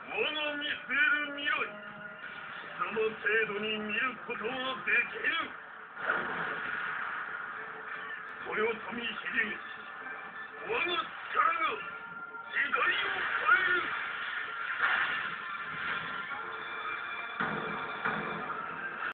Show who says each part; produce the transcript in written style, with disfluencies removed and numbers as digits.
Speaker 1: 我が見据える未来、貴様程度に見ることはできる。豊臣秀吉、我が力が時代を変える。